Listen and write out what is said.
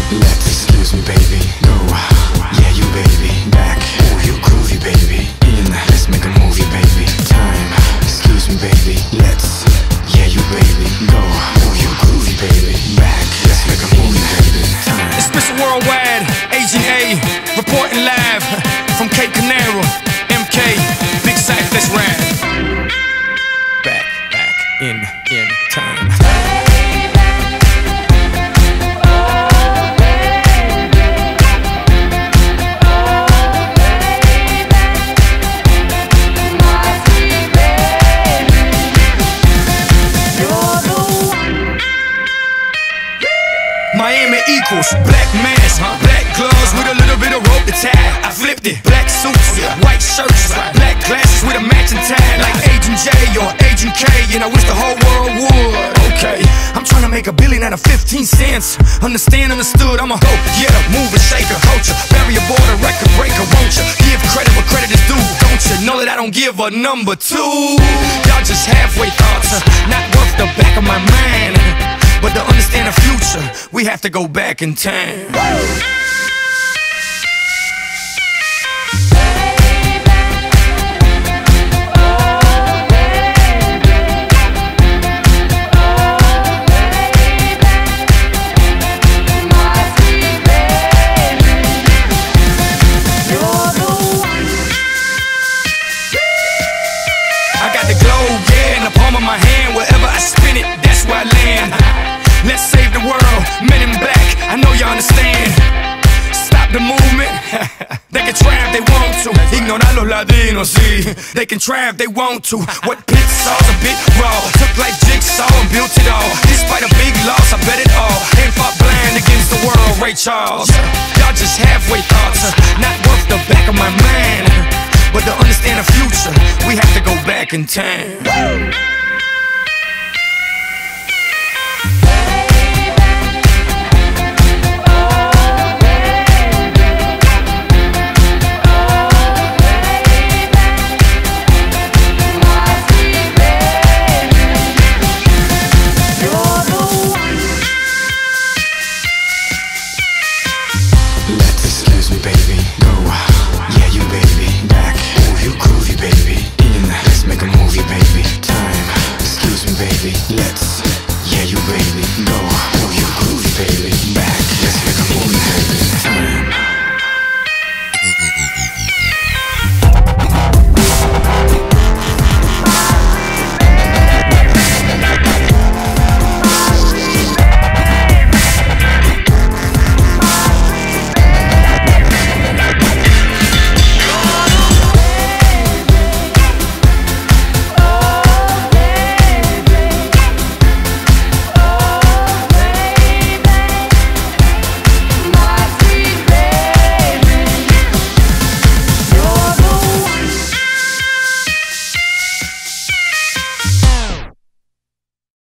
Let's excuse me, baby. Go, yeah, you baby. Back, oh, you groovy, baby. In, let's make a movie, baby. Time, excuse me, baby. Let's, yeah, you baby. Go, oh, you groovy, baby. Back, let's make a movie, baby. Time. It's Mr. Worldwide, Agent A, reporting live from Cape Canaveral, MK, Big Sight, let's ride. Back in time. Miami equals black mask, black gloves with a little bit of rope to tie. I flipped it, black suits, white shirts, black glasses with a matching tie, like Agent J or Agent K, and I wish the whole world would. Okay, I'm trying to make $1 billion out of 15 cents. Understand, understood, I'm a hoe, yeah, mover, shaker, culture, barrier border, record breaker, won't you? Give credit where credit is due, don't you? Know that I don't give a number two. Y'all just halfway thoughts, not worth the back of my mind. But to understand the future, we have to go back in time. I got the globe, yeah, in the palm of my hand. Wherever I spin it, that's where I land. Let's save the world, men in black, I know you understand. Stop the movement, they can try if they want to. Ignorar los latinos, sí, they can try if they want to. What Pit saw's a bit raw, took like jigsaw and built it all. Despite a big loss, I bet it all. Ain't fought blind against the world, Ray Charles. Y'all just halfway thoughts, not worth the back of my mind. But to understand the future, we have to go back in time.